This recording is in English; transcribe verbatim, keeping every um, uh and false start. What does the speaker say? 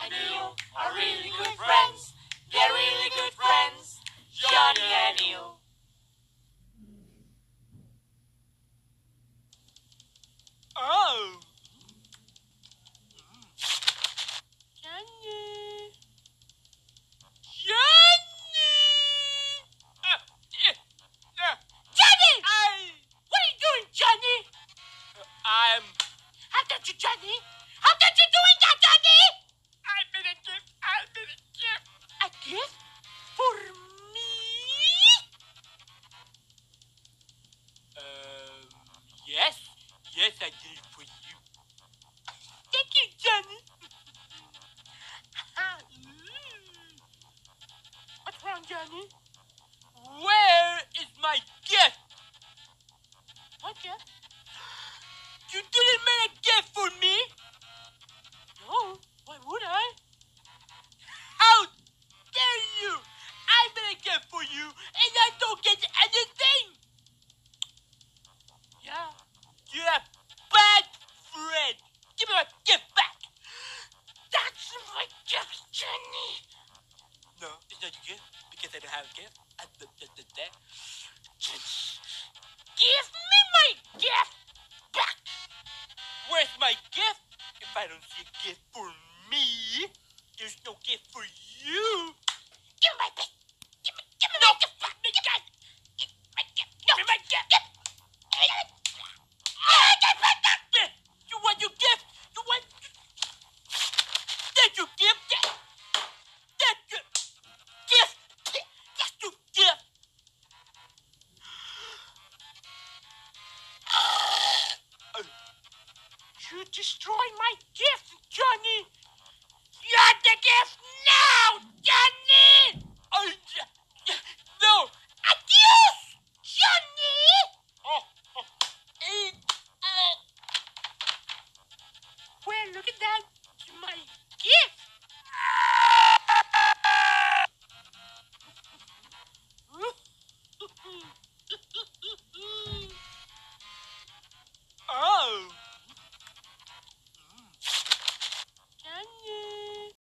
and Ill are really good friends. They're really good friends. Johnknee and Ill. Oh. Johnknee. Johnknee! Uh, uh, uh, Johnknee! I, What are you doing, Johnknee? uh, I'm, How did you, Johnknee? How did you doing that, Johnknee? I'm in a gift, I'm in a gift. A gift for me? Um, yes, yes, I did it for you. Thank you, Johnknee. What's wrong, Johnknee? Where is my gift? What gift? You didn't make a gift for me. No, why would I? How dare you? I made a gift for you, and I don't get anything. Yeah. You're a bad friend. Give me my gift back. That's my gift, Johnknee. No, it's not your gift because I don't have a gift. I, da, da, da, da. Give me my gift back. Where's my gift? If I don't see a gift for me, there's no gift for you. Give me my gift. Give me, give me my gift back. Give me my gift. No. Give me my gift. Give me my gift. Ah, give me that. You want your gift? You want? That's your gift. That, that's your gift. That's your gift. You destroy my gift, Johnknee. You're the gift now, Johnknee.